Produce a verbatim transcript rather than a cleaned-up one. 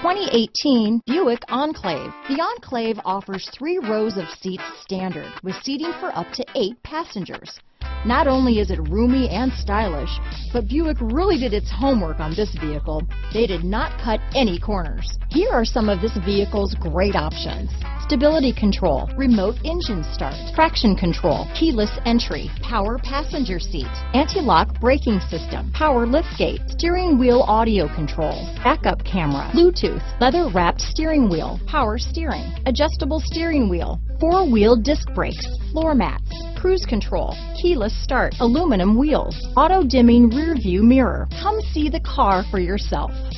twenty eighteen Buick Enclave. The Enclave offers three rows of seats standard, with seating for up to eight passengers. Not only is it roomy and stylish, but Buick really did its homework on this vehicle. They did not cut any corners. Here are some of this vehicle's great options: stability control, remote engine start, traction control, keyless entry, power passenger seat, anti-lock braking system, power liftgate, steering wheel audio controls, backup camera, Bluetooth, leather-wrapped steering wheel, power steering, adjustable steering wheel, four-wheel disc brakes, floor mats, cruise control, keyless start, aluminum wheels, auto-dimming rear view mirror. Come see the car for yourself.